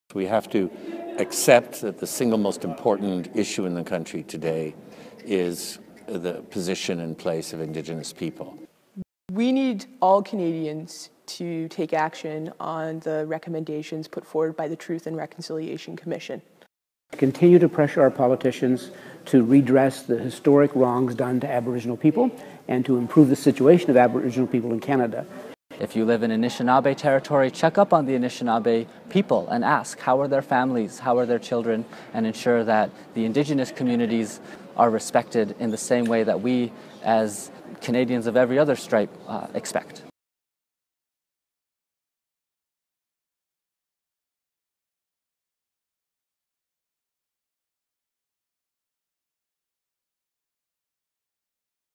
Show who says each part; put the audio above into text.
Speaker 1: We have to accept that the single most important issue in the country today is the position and place of Indigenous people.
Speaker 2: We need all Canadians to take action on the recommendations put forward by the Truth and Reconciliation Commission.
Speaker 3: Continue to pressure our politicians to redress the historic wrongs done to Aboriginal people and to improve the situation of Aboriginal people in Canada.
Speaker 4: If you live in Anishinaabe territory, check up on the Anishinaabe people and ask how are their families, how are their children, and ensure that the Indigenous communities are respected in the same way that we as Canadians of every other stripe expect.